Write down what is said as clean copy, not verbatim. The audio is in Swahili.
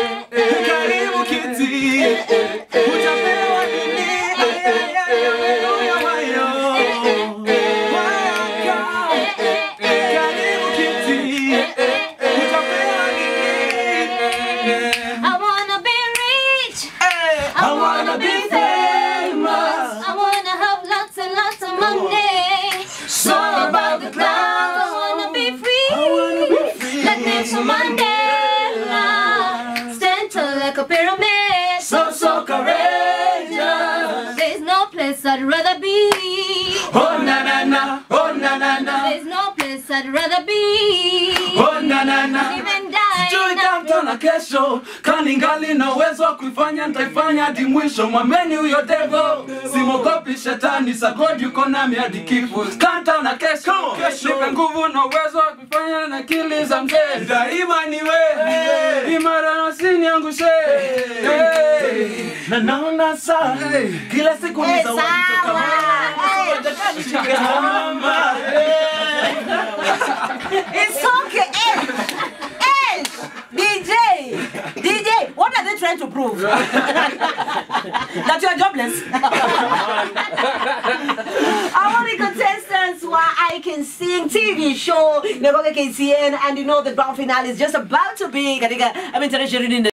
karibu kiti, utapewa nini? Karibu kiti, utapewa nini? I wanna be rich. I wanna be famous. I wanna have lots and lots of money. So about the clouds. I wanna be free. Like Nelson Mandela. Stand tall like a pyramid. So courageous. There's no place I'd rather be. Oh na na na, oh na na na. There's no place I'd rather be. Oh na na na. Even die. Sijui kama kesho, kaningali na uwezo wa kuifanya, nitaifanya hadi mwisho. Mwameni huyo devil, simogopi shetani, sagodi yuko nami hadi kifo. Kanta na kesho, nipe nguvu na uwezo wa kuifanya na akili za mzee. Daima niwe imara na usiniangushe. Na naona saa kila siku ni zawadi kutoka mama. It's okay. Hey, DJ, what are they trying to prove? That you are jobless? Our contestants were I Can Sing TV show, Negoga KCN, and you know the grand finale is just about to be.